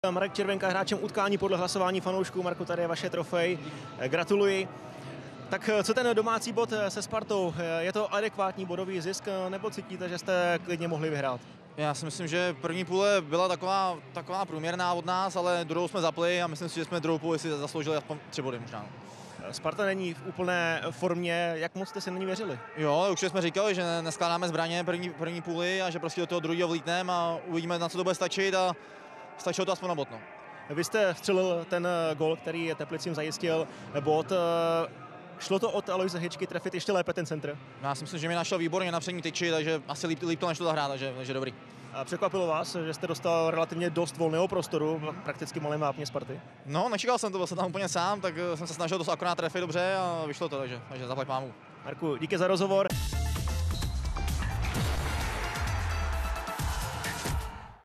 Marek Červenka hráčem utkání podle hlasování fanoušků. Marku, tady je vaše trofej. Gratuluji. Tak co ten domácí bod se Spartou? Je to adekvátní bodový zisk, nebo cítíte, že jste klidně mohli vyhrát? Já si myslím, že první půle byla taková průměrná od nás, ale druhou jsme zapli a myslím si, že jsme druhou půli si zasloužili aspoň 3 body možná. Sparta není v úplné formě, jak moc jste si na ní věřili? Jo, už jsme říkali, že neskládáme zbraně první půli a že prostě do toho druhého vlítneme a uvidíme, na co to bude stačit a stačilo to aspoň na bod. No. Vy jste vstřelil ten gól, který Teplicím zajistil bod. Šlo to od Aloise Hečky trefit ještě lépe ten centr? Já si myslím, že mi našel výborně na přední tyči, takže asi líp to nešlo zahrát, takže dobrý. A překvapilo vás, že jste dostal relativně dost volného prostoru, prakticky malém vápně Sparty? No, nečekal jsem to, byl jsem tam úplně sám, tak jsem se snažil to akorát trefit dobře a vyšlo to, takže zaplať mámu. Marku, díky za rozhovor.